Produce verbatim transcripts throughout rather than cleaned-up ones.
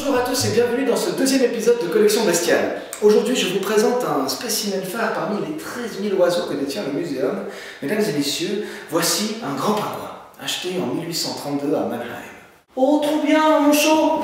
Bonjour à tous et bienvenue dans ce deuxième épisode de Collection Bestiale. Aujourd'hui, je vous présente un spécimen phare parmi les treize mille oiseaux que détient le muséum. Mesdames et messieurs, voici un grand pingouin, acheté en mille huit cent trente-deux à Mannheim. Oh, trop bien, manchot!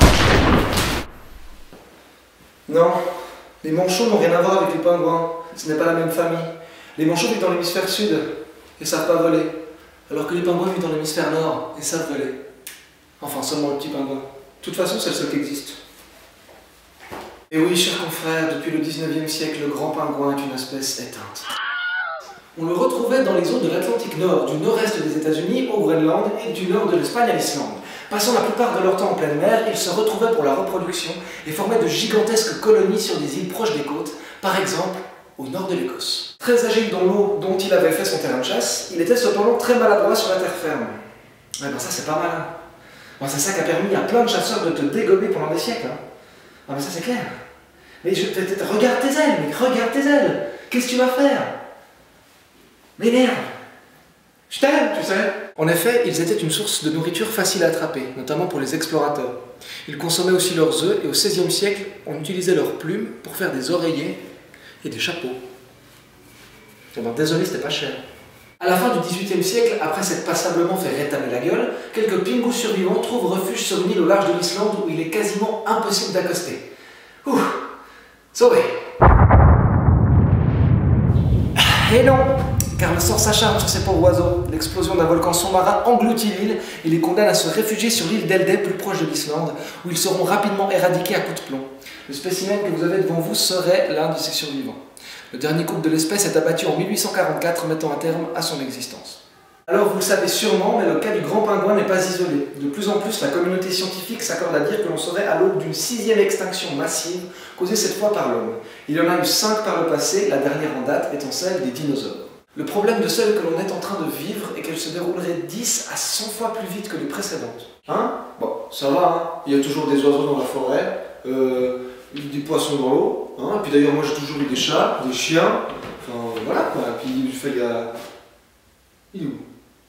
Non, les manchots n'ont rien à voir avec les pingouins. Ce n'est pas la même famille. Les manchots vivent dans l'hémisphère sud et savent pas voler, alors que les pingouins vivent dans l'hémisphère nord et savent voler. Enfin, seulement le petit pingouin. De toute façon, c'est le seul qui existe. Et oui, chers confrères, depuis le dix-neuvième siècle, le grand pingouin est une espèce éteinte. On le retrouvait dans les eaux de l'Atlantique Nord, du nord-est des États-Unis au Groenland et du nord de l'Espagne à l'Islande. Passant la plupart de leur temps en pleine mer, ils se retrouvaient pour la reproduction et formaient de gigantesques colonies sur des îles proches des côtes, par exemple au nord de l'Écosse. Très agile dans l'eau dont il avait fait son terrain de chasse, il était cependant très maladroit sur la terre ferme. Ouais, ben ça c'est pas mal. Bon, c'est ça qui a permis à plein de chasseurs de te dégommer pendant des siècles. Hein. Ah mais ça c'est clair. Mais je, regarde tes ailes, mais regarde tes ailes. Qu'est-ce que tu vas faire? Mais merde. Je t'aime, tu sais. En effet, ils étaient une source de nourriture facile à attraper, notamment pour les explorateurs. Ils consommaient aussi leurs œufs et au seizième siècle, on utilisait leurs plumes pour faire des oreillers et des chapeaux. Bon, ben, désolé, c'était pas cher. À la fin du dix-huitième siècle, après s'être passablement fait rétamer la gueule, quelques pingous survivants trouvent refuge sur une île au large de l'Islande où il est quasiment impossible d'accoster. Ouh, sauvé. Et non, car le sort s'acharne sur ces pauvres oiseaux. L'explosion d'un volcan sous-marin engloutit l'île et les condamne à se réfugier sur l'île d'Eldey, plus proche de l'Islande, où ils seront rapidement éradiqués à coups de plomb. Le spécimen que vous avez devant vous serait l'un de ces survivants. Le dernier couple de l'espèce est abattu en mille huit cent quarante-quatre, mettant un terme à son existence. Alors vous le savez sûrement, mais le cas du grand pingouin n'est pas isolé. De plus en plus, la communauté scientifique s'accorde à dire que l'on serait à l'aube d'une sixième extinction massive, causée cette fois par l'homme. Il y en a eu cinq par le passé, la dernière en date étant celle des dinosaures. Le problème de celle que l'on est en train de vivre est qu'elle se déroulerait dix à cent fois plus vite que les précédentes. Hein? Bon, ça va, hein. Il y a toujours des oiseaux dans la forêt, euh, des poissons dans l'eau, hein. Puis d'ailleurs moi j'ai toujours eu des chats, des chiens, enfin voilà quoi, puis il fait il y a... Il est où?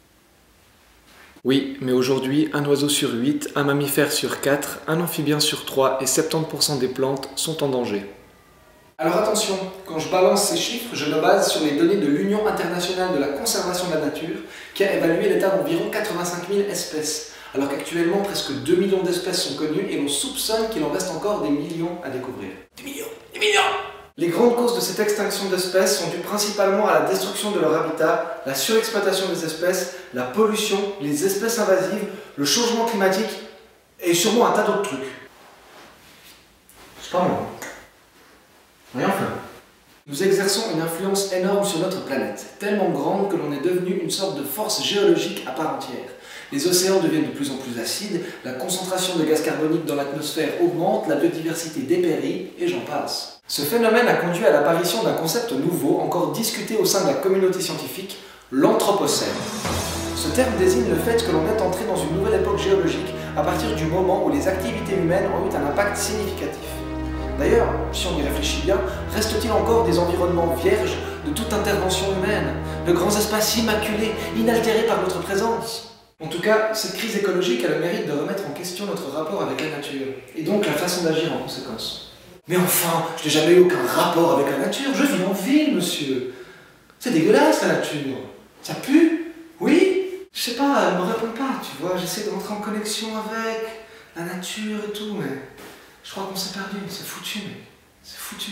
Oui, mais aujourd'hui, un oiseau sur huit, un mammifère sur quatre, un amphibien sur trois et soixante-dix pour cent des plantes sont en danger. Alors attention, quand je balance ces chiffres, je me base sur les données de l'Union internationale de la conservation de la nature, qui a évalué l'état d'environ quatre-vingt-cinq mille espèces, alors qu'actuellement presque deux millions d'espèces sont connues et l'on soupçonne qu'il en reste encore des millions à découvrir. Des millions, des millions! Les grandes causes de cette extinction d'espèces sont dues principalement à la destruction de leur habitat, la surexploitation des espèces, la pollution, les espèces invasives, le changement climatique et sûrement un tas d'autres trucs. C'est pas moi. Rien fait. Nous exerçons une influence énorme sur notre planète, tellement grande que l'on est devenu une sorte de force géologique à part entière. Les océans deviennent de plus en plus acides, la concentration de gaz carbonique dans l'atmosphère augmente, la biodiversité dépérit, et j'en passe. Ce phénomène a conduit à l'apparition d'un concept nouveau, encore discuté au sein de la communauté scientifique, l'anthropocène. Ce terme désigne le fait que l'on est entré dans une nouvelle époque géologique à partir du moment où les activités humaines ont eu un impact significatif. D'ailleurs, si on y réfléchit bien, reste-t-il encore des environnements vierges de toute intervention humaine, de grands espaces immaculés, inaltérés par notre présence? En tout cas, cette crise écologique a le mérite de remettre en question notre rapport avec la nature, et donc la façon d'agir en conséquence. Mais enfin, je n'ai jamais eu aucun rapport avec la nature, je vis en ville, monsieur. C'est dégueulasse la nature. Ça pue? Oui? Je sais pas, elle me répond pas, tu vois, j'essaie d'entrer en connexion avec la nature et tout, mais je crois qu'on s'est perdu, c'est foutu, mec. C'est foutu.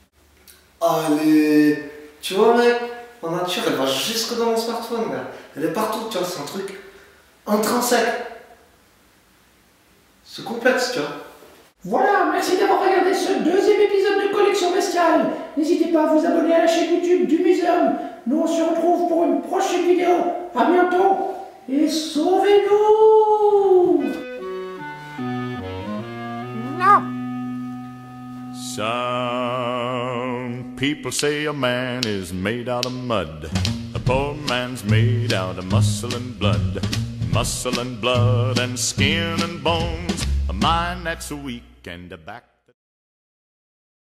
Allez, tu vois, mec, la nature, elle va jusque dans mon smartphone, là. Elle est partout, tu vois, c'est un truc intrinsèque. C'est complexe, tu vois. Voilà, merci d'avoir regardé ce deuxième épisode de Collection Bestiale. N'hésitez pas à vous abonner à la chaîne YouTube du Muséum. Nous on se retrouve pour une prochaine vidéo. À bientôt et sauvez-nous! Non. Some people say a man is made out of mud. A poor man's made out of muscle and blood. Muscle and blood and skin and bones. A mind that's weak and a back